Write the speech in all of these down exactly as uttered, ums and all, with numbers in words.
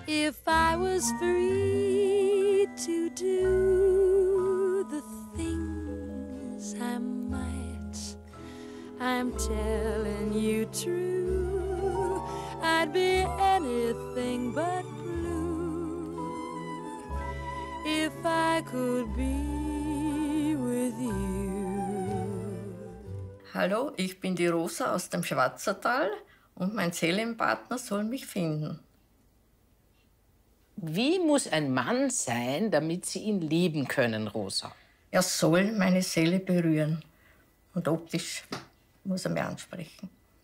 If I was free to do the things I might, I'm telling you true, I'd be anything but blue if I could be with you. Hallo, ich bin die Rosa aus dem Schwarzertal und mein Seelenpartner soll mich finden. Wie muss ein Mann sein, damit Sie ihn lieben können, Rosa? Er soll meine Seele berühren und optisch muss er mich ansprechen.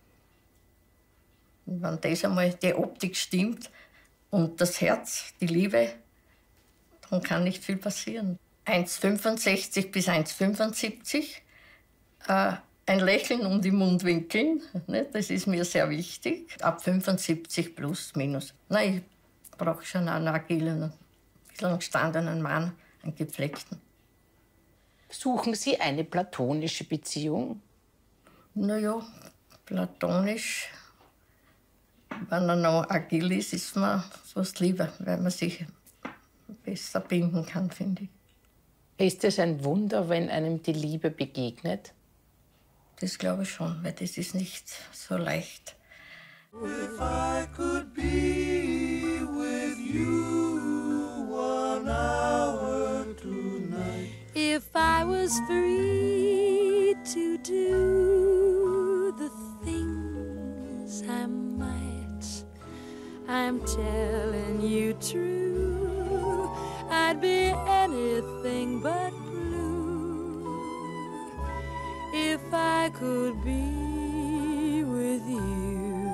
Und wenn das einmal die Optik stimmt und das Herz, die Liebe, dann kann nicht viel passieren. eins Komma fünfundsechzig bis eins Komma fünfundsiebzig, äh, ein Lächeln um die Mundwinkeln, ne, das ist mir sehr wichtig. Ab fünfundsiebzig plus, minus. Nein, ich brauche schon einen agilen, ein bisschen gestandenen Mann, einen gepflegten. Suchen Sie eine platonische Beziehung? Na ja, platonisch, wenn er noch agil ist, ist mir fast lieber, weil man sich besser binden kann, finde ich. Ist es ein Wunder, wenn einem die Liebe begegnet? Das glaube ich schon, weil das ist nicht so leicht. If I could be with you one hour tonight. If I was free to do the things I might, I'm telling you true, I'd be anything but blue if I could be with you.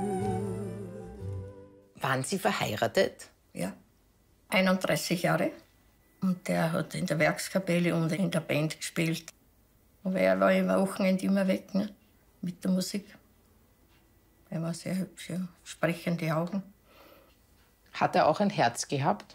Waren Sie verheiratet? Ja, einunddreißig Jahre. Und der hat in der Werkskapelle und in der Band gespielt. Aber er war am Wochenende immer weg, ne? Mit der Musik. Er war sehr hübsch, ja. Sprechende Augen. Hat er auch ein Herz gehabt?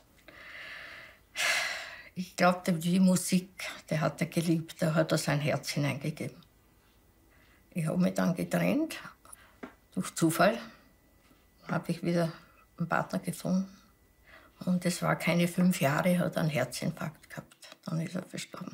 Ich glaube, die Musik, der hat er geliebt, da hat er sein Herz hineingegeben. Ich habe mich dann getrennt. Durch Zufall habe ich wieder einen Partner gefunden. Und es war keine fünf Jahre, er hat einen Herzinfarkt gehabt. Dann ist er verstorben.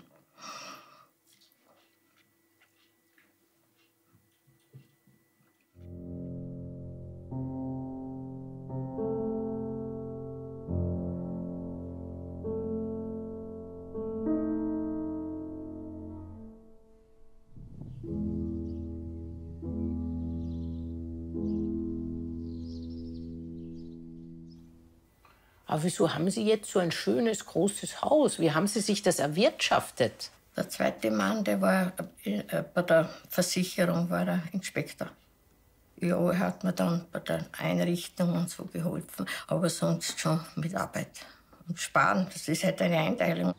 Aber wieso haben Sie jetzt so ein schönes, großes Haus? Wie haben Sie sich das erwirtschaftet? Der zweite Mann, der war äh, bei der Versicherung, war er Inspektor. Ja, er hat mir dann bei der Einrichtung und so geholfen, aber sonst schon mit Arbeit und Sparen. Das ist halt eine Einteilung.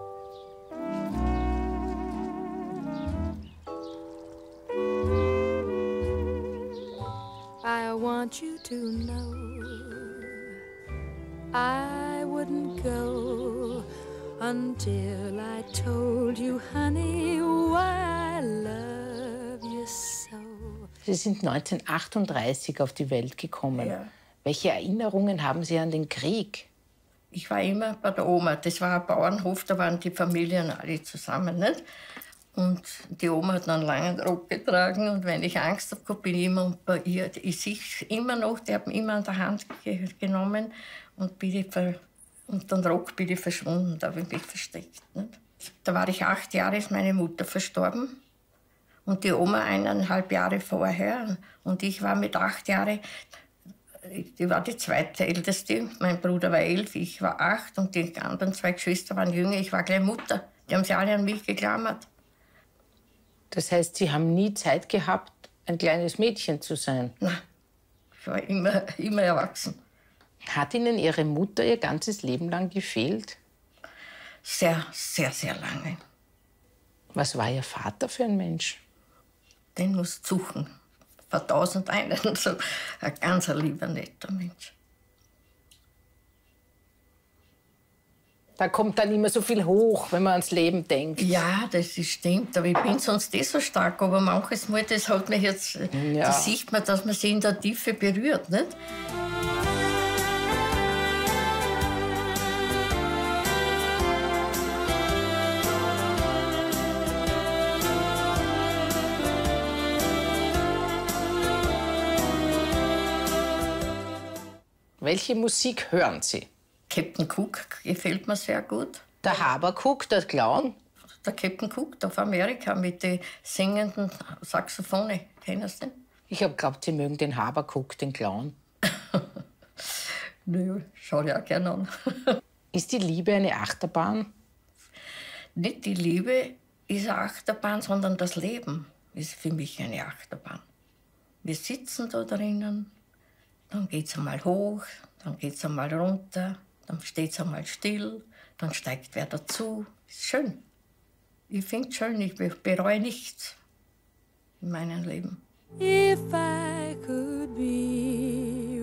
I want you to know I wouldn't go until I told you, honey, why I love you so. Sie sind neunzehnhundertachtunddreißig auf die Welt gekommen. Ja. Welche Erinnerungen haben Sie an den Krieg? Ich war immer bei der Oma. Das war ein Bauernhof, da waren die Familien alle zusammen, nicht? Und die Oma hat einen langen Rock getragen. Und wenn ich Angst habe, bin ich immer bei ihr. Ich sehe immer noch, die haben immer an der Hand ge genommen. Und, bin ich ver und den Rock bin ich verschwunden, da habe ich mich versteckt. Nicht? Da war ich acht Jahre, ist meine Mutter verstorben. Und die Oma eineinhalb Jahre vorher. Und ich war mit acht Jahren, die war die zweite älteste. Mein Bruder war elf, ich war acht. Und die anderen zwei Geschwister waren jünger. Ich war gleich Mutter. Die haben sich alle an mich geklammert. Das heißt, Sie haben nie Zeit gehabt, ein kleines Mädchen zu sein? Nein, ich war immer, immer erwachsen. Hat Ihnen Ihre Mutter Ihr ganzes Leben lang gefehlt? Sehr, sehr, sehr lange. Was war Ihr Vater für ein Mensch? Den musst du suchen. Vor tausend einen. So ein ganz lieber, netter Mensch. Da kommt dann immer so viel hoch, wenn man ans Leben denkt. Ja, das ist, stimmt. Aber ich bin sonst eh so stark. Aber manches Mal, das hat mich jetzt, ja. Das sieht man, dass man sie in der Tiefe berührt, nicht? Welche Musik hören Sie? Captain Cook gefällt mir sehr gut. Der Habercook, der Clown? Der Captain Cook auf Amerika mit den singenden Saxophone. Kennst du den? Ich hab glaubt, Sie mögen den Habercook, den Clown. Nö, schau dir auch gerne an. Ist die Liebe eine Achterbahn? Nicht die Liebe ist eine Achterbahn, sondern das Leben ist für mich eine Achterbahn. Wir sitzen da drinnen, dann geht's einmal hoch, dann geht's einmal runter, dann steht's einmal still, dann steigt wer dazu. Ist schön. Ich finde es schön, ich bereue nichts in meinem Leben. If I could be